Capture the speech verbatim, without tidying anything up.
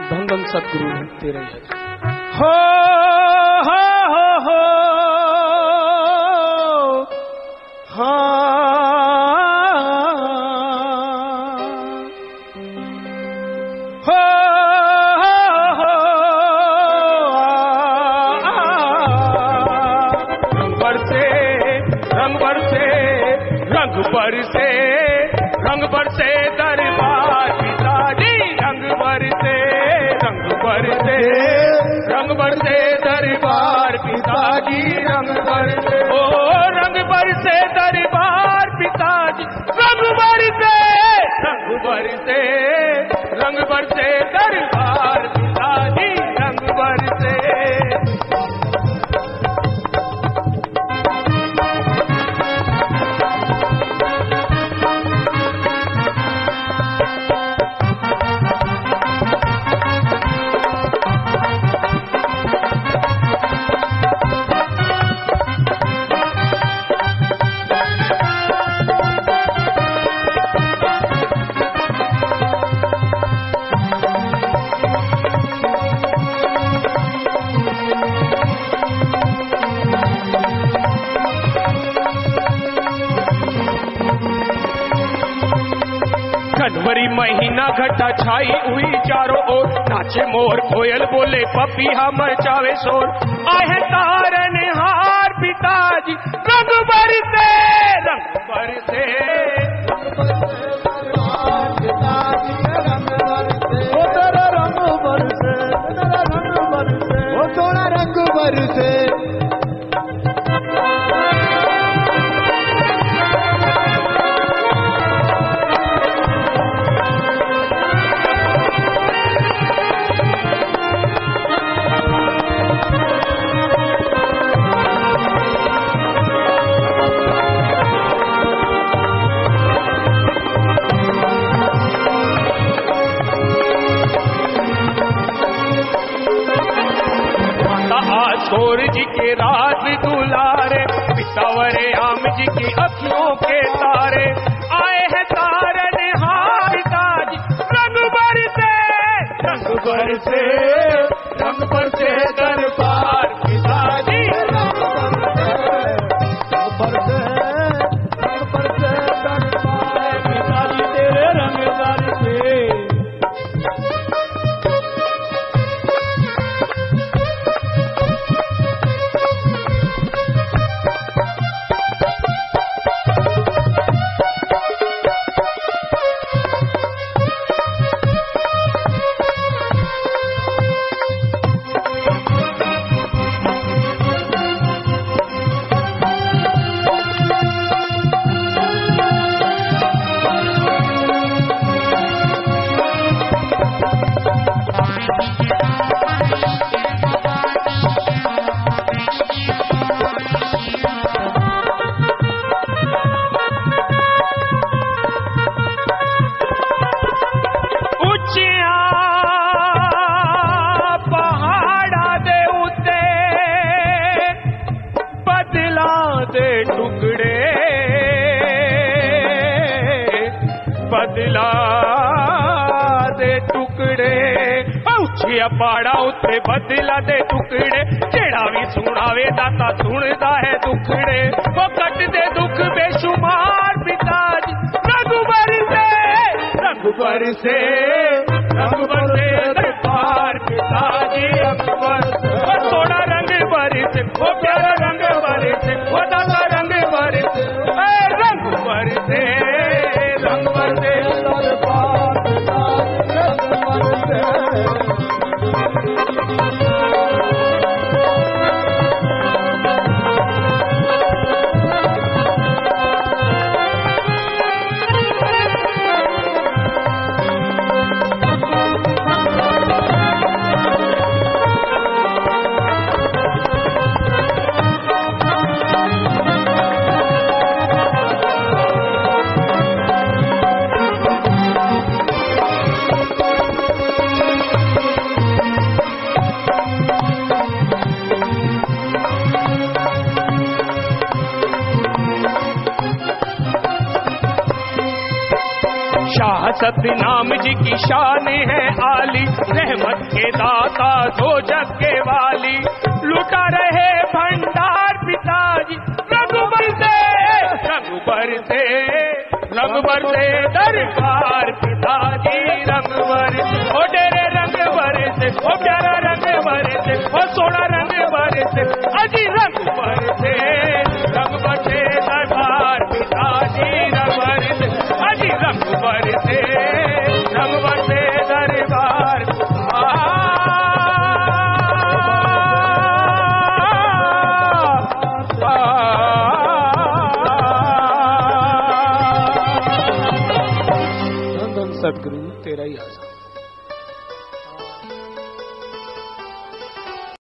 धन धन सदगुरु तेरे हो हो हो हो हाँ हो हो रंग बरसे रंग बरसे रंग बरसे रंग बरसे दरबार पिताजी रंग बरसे रंग बरसे रंग बरसे दरबार पिताजी रंग बरसे ओ रंग बरसे दरबार पिताजी रंग बरसे रंग बरसे रंग बरसे दरबार पिताजी रंग बरसे जनवरी महीना घटा छाई हुई चारों ओर नाचे मोर कोयल बोले पपीहा मचावे शोर आहे तारन हार पिताजी रंग बरसे रंग बरसे वो तेरा रंग बरसे तेरा रंग बरसे वो थोड़ा रंग बरसे छोर जी के रात दुलारे पितावरे आम जी की अखियों के तारे आए हैं तारन हार ताज रंग बरसे रंग बरसे रंग बरसे दरबार पिताजी रंग बरसे रंग बरसे दरबार पिताजी तेरे रंग बरसे बदला दे टुकड़े पाड़ा उत्ते बदला दे टुकड़े जेड़ा भी सुनावे दाता सुनदा है दुखड़े वो कट दे दुख बेशुमार पिताजी रंग बरसे रंग बरसे रंग बरसे दरबार पिताजी रंग बरसे वो थोड़ा रंग बरसे वो प्यारा रंग बरसे वो दाता रंग बरसे रंग बरसे रंग बरसे दरबार पिताजी रंग बरसे सतनाम जी की शान है आली, रहमत के दाता दो जग के वाली, लुटा रहे भंडार पिताजी, रंग बरसे रंग बरसे रंग बरसे दरबार पिताजी, रंग बरसे ओ डेरे रंग बरसे, ओ प्यारा रंग बरसे, ओ सोना रंग बरसे, अजी रंग बरसे रंग बरसे दरबार पिताजी, रंग बरसे अजी रंग बरसे रंग बरसे दरबार। सतगुरु तेरा ही आजा।